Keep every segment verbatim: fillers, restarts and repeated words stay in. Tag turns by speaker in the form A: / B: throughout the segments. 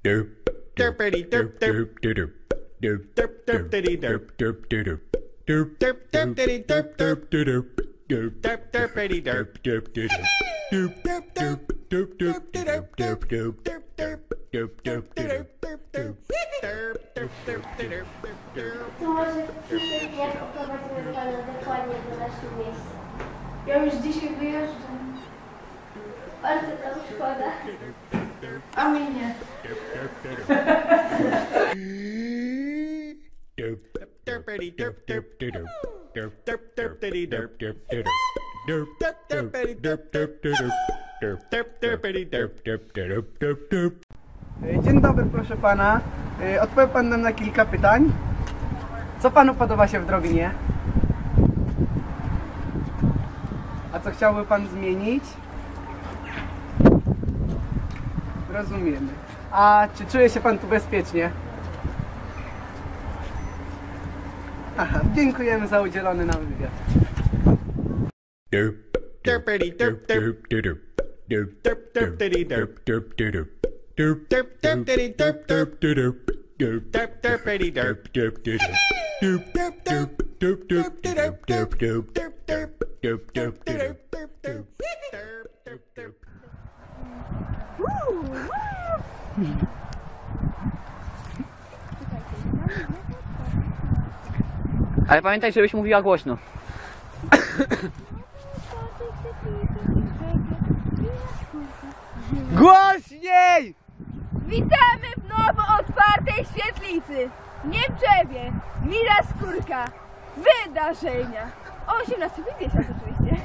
A: To może w przyszłych dniach oprowadzimy pana dokładnie do naszego miejsca.
B: Ja już dzisiaj wyjeżdżam.
A: Bardzo nam szkoda.
B: A mnie nie.
C: Dzień dobry, proszę pana. Odpowie pan nam na kilka pytań. Co panu podoba się w Drobinie? A co chciałby pan zmienić? Rozumiemy. A czy czuje się pan tu bezpiecznie? Aha, dziękujemy za udzielony nam wywiad.
D: Ale pamiętaj, żebyś mówiła głośno.
C: Głośniej!
E: Witamy w nowo otwartej świetlicy. W Niemczewie, mila skórka, wydarzenia. O osiemnastej pięćdziesiąt oczywiście.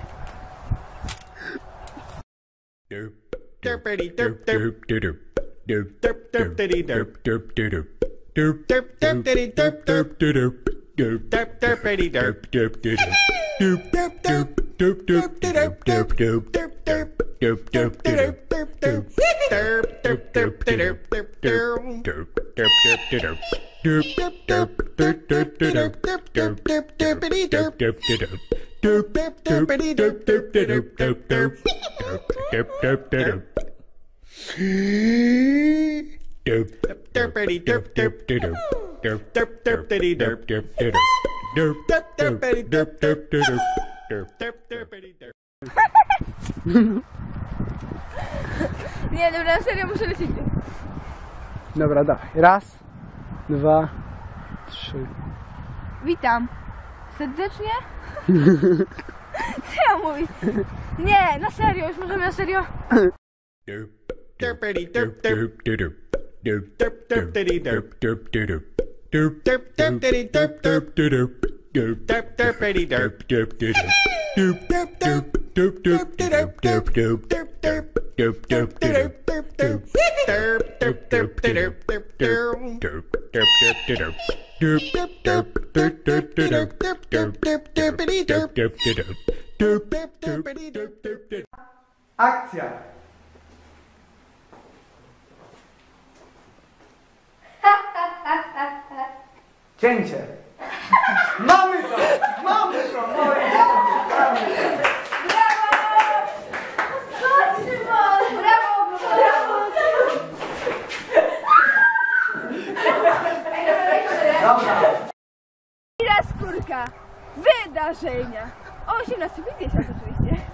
E: Nie, dobra, na serio muszę lecieć.
C: Dobra, dawaj. Raz, dwa, trzy.
E: Witam. Serdecznie? Co ja mówię? Nie, na serio, już możemy na serio.
C: Akcja! Cięcie! Mamy to! Mamy to! Mamy to!
E: Mila skórka, wydarzenia. O osiemnastej pięćdziesiąt oczywiście.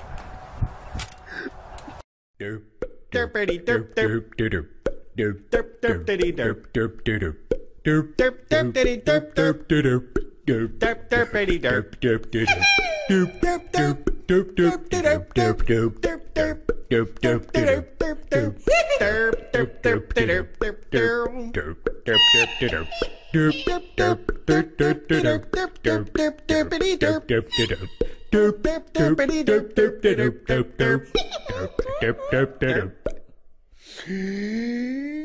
F: Akcja!